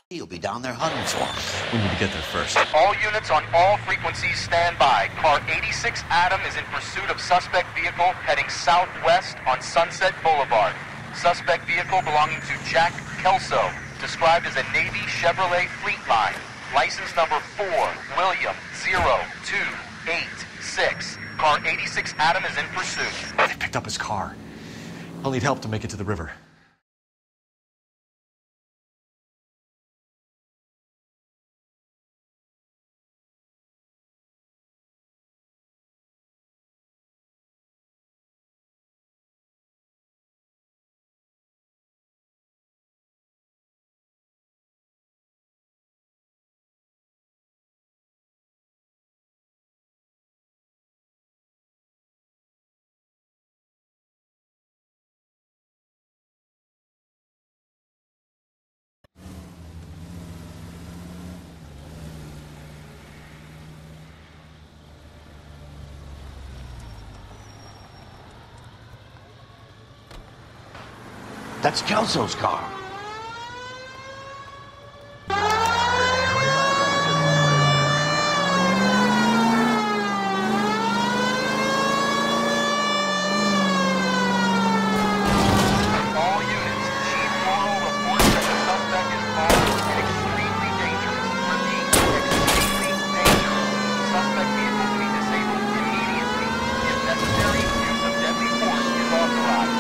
You'll be down there hunting for him. We need to get there first. All units on all frequencies stand by. Car 86 Adam is in pursuit of suspect vehicle heading southwest on Sunset Boulevard. Suspect vehicle belonging to Jack Kelso, described as a Navy Chevrolet Fleetline. License number 4, William 0286. Car 86 Adam is in pursuit. They picked up his car. I'll need help to make it to the river. That's Kelso's car. All units, Chief Morrow reports that the suspect is armed and extremely dangerous. Repeat, extremely dangerous. Suspect vehicle to be disabled immediately. If necessary, use of deadly force is authorized.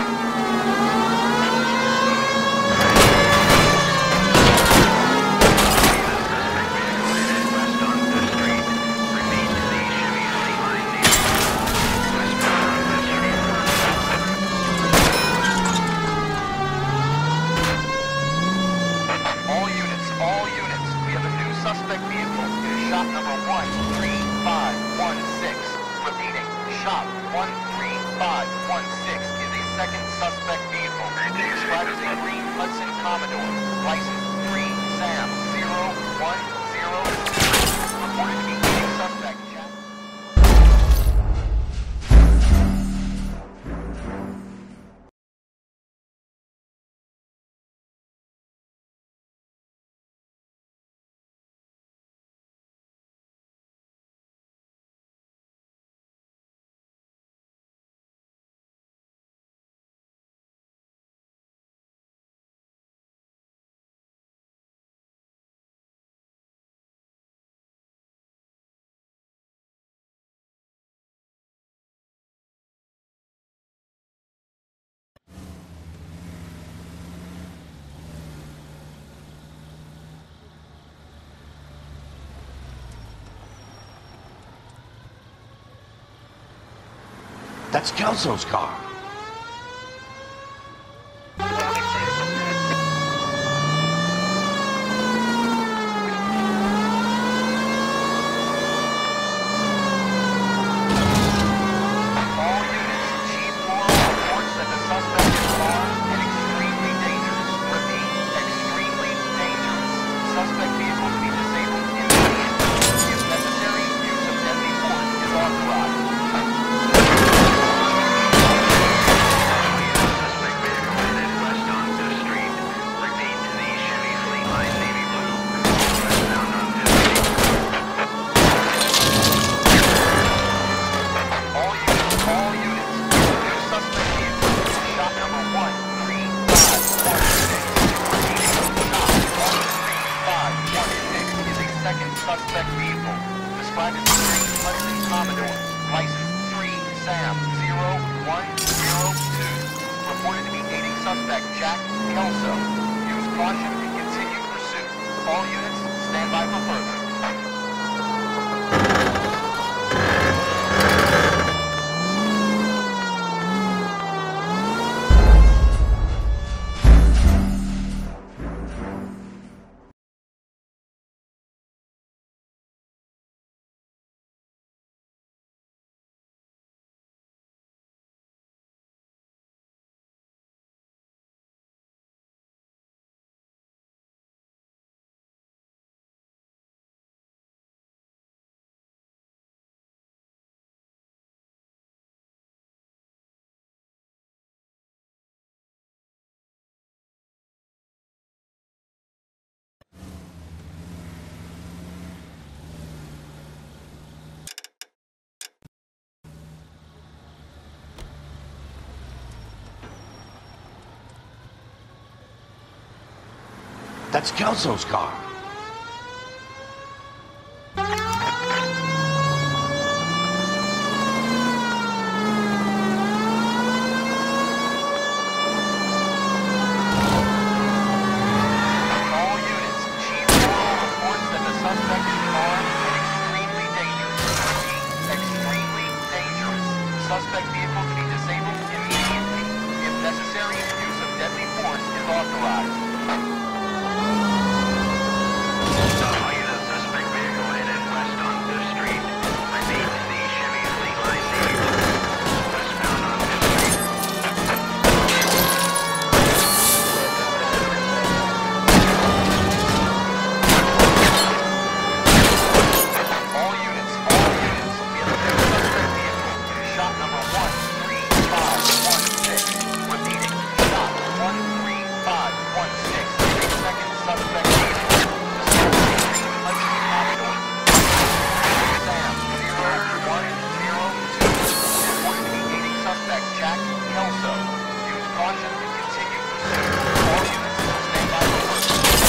All units, we have a new suspect vehicle. It is shop number 13516. Repeating, shop 13516 is a second suspect vehicle. Described as a green Hudson Commodore. License 3 Sam 0102. Reported to be a suspect. That's Kelso's car. Suspect vehicle to be disabled immediately. If necessary, use of deadly force is authorized. That's Kelso's car. All units, Chief Laurel reports that the suspect is armed and extremely dangerous. Repeat, extremely dangerous. Suspect vehicle to be disabled immediately. If necessary, use of deadly force is authorized. All units, suspect vehicle headed west on 5th Street. Repeat, the Chevy Fleet Line westbound on 5th Street. All units, we have a suspect vehicle. Shot number 13516. Repeating, shot 13516. Second suspect vehicle. Hudson Avenue. Sam 0102. Reported to be aiding suspect Jack Kelso. Use caution to continue pursuit. All units, stand by for work.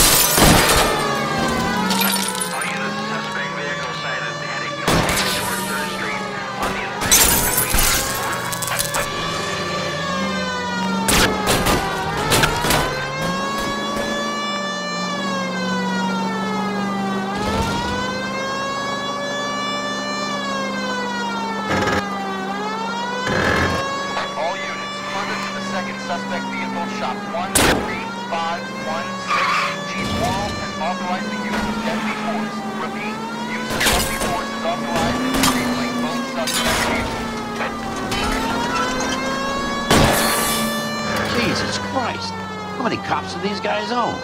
All units, suspect vehicle sighted heading northeast toward 3rd Street on the embankment between 3rd and 4th. All units, further to the second suspect vehicle, shop 13516. Chief Laurel has authorized the use of deadly force. Repeat, use of deadly force is authorized in disabling both suspect vehicles. Jesus Christ. How many cops do these guys own?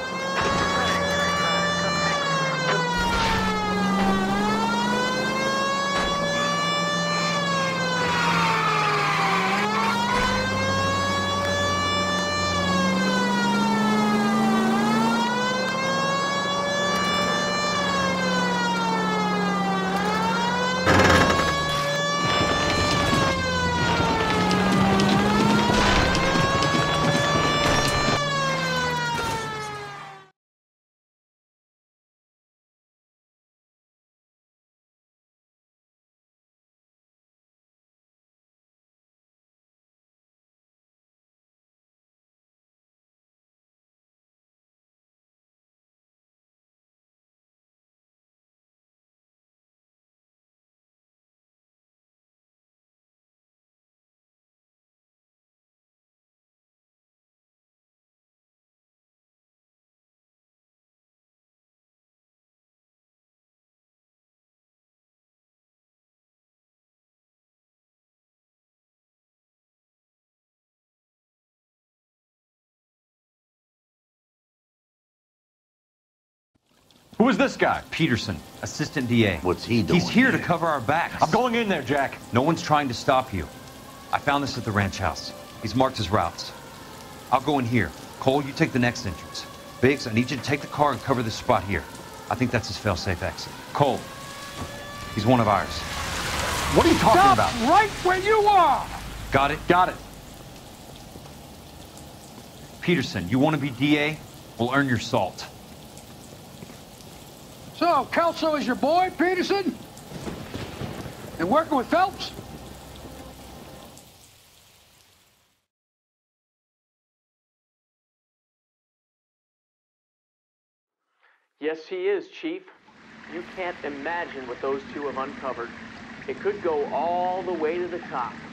Who is this guy? Peterson, assistant DA. What's he doing He's here to here? cover our backs. I'm going in there, Jack. No one's trying to stop you. I found this at the ranch house. He's marked his routes. I'll go in here. Cole, you take the next entrance. Biggs, I need you to take the car and cover this spot here. I think that's his fail-safe exit. Cole, he's one of ours. What are you talking about? Right where you are! Got it? Got it. Peterson, you want to be DA? We'll earn your salt. So, Kelso is your boy, Peterson? And working with Phelps? Yes, he is, Chief. You can't imagine what those two have uncovered. It could go all the way to the top.